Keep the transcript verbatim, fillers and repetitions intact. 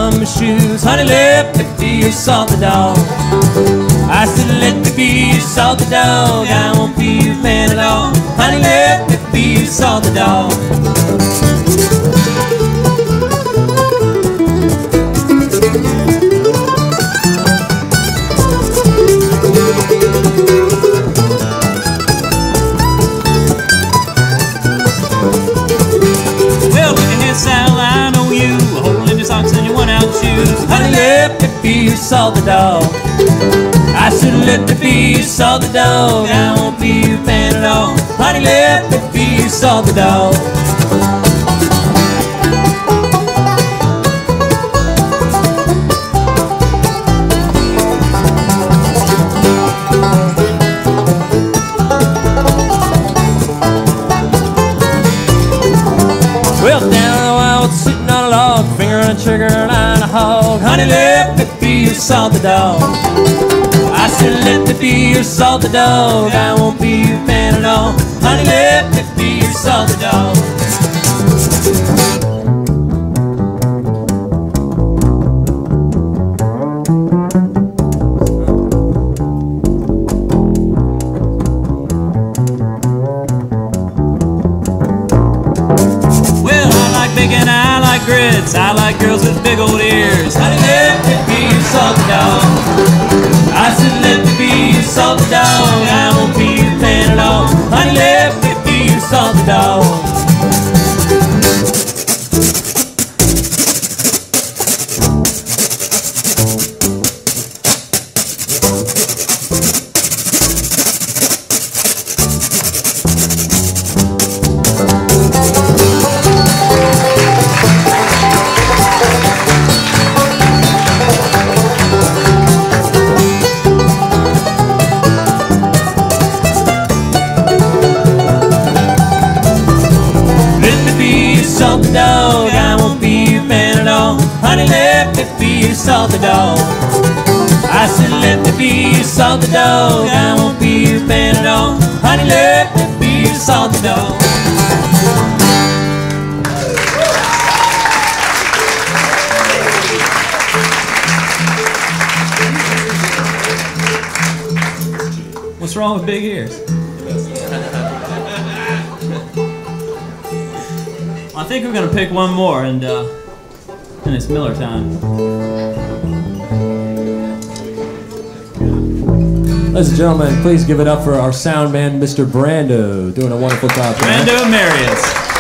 on my shoes. Honey, let me be your salty dog. I said, let me be your salty dog. I won't be your man at all. Honey, let me be your salty dog. Honey, let me be your salty dog. I said, let me be your salty dog. I won't be your fan at all. Honey, let me be your salty dog. Well, down the wild, sitting on a log, finger on a trigger and on a hog. Honey, let me be your salty dog. I said, let me be your salty dog. I won't be your fan at all. Honey, let me be your salty dog. And I like grits, I like girls with big old ears. Honey, let me be your salty dog. I said, let me be your salty dog. I won't be your fan at all. Honey, let me be your salty dog. Salty dog, I won't be your fan at all. Honey, let me be your salty dog. I said, let me be your salty dog. I won't be your fan at all. Honey, let me be your salty dog. What's wrong with big ears? I think we're gonna pick one more, and uh, and it's Miller time. Ladies and gentlemen, please give it up for our sound man, Mister Brando, doing a wonderful job. Brando Marius.